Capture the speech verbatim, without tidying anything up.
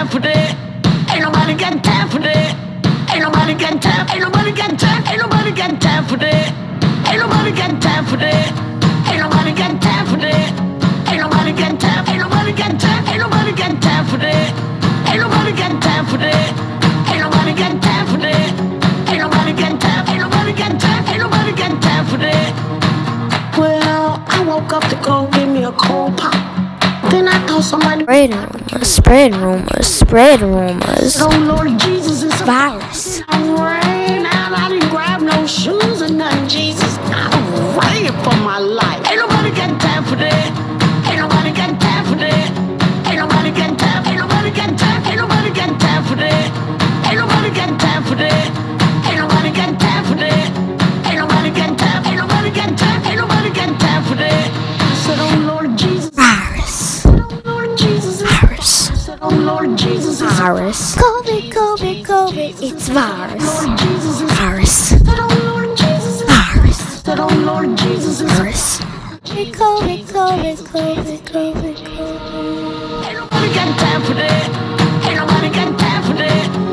time for that. Ain't nobody got time for that. Ain't nobody got time. Ain't nobody got time. Ain't nobody got time for that. Ain't nobody got time for that. Ain't nobody got time for that. Ain't nobody got time. Ain't nobody got time. Ain't nobody got time for that. Ain't nobody got time for that. Ain't nobody got time for that. Ain't nobody got time. Ain't nobody got time. Ain't nobody got time for that. Well, I woke up to go give me a cold pop. Then I thought somebody spread rumors, spread rumors, spread rumors. Oh Lord Jesus, it's a virus. I ran out, I didn't grab no shoes or nothing, Jesus. I ran for my life. Ain't nobody got time for that. Ain't nobody got time for that. Ain't nobody got time. Ain't nobody got time. Ain't nobody got time for that. Ain't nobody got time for that. Ain't nobody got time for that. Ain't nobody got time. Ain't nobody got time. Ain't nobody got time for that. I said, oh Lord Jesus. Virus. Lord Jesus. Virus. I said, oh Lord Jesus. Virus. COVID, COVID, COVID. It's virus. Lord Jesus. Virus. I said, oh Lord Jesus. Virus. I said, oh Lord Jesus. Virus. COVID, COVID, COVID, COVID, COVID. Ain't nobody got time for that. Ain't nobody got time for that.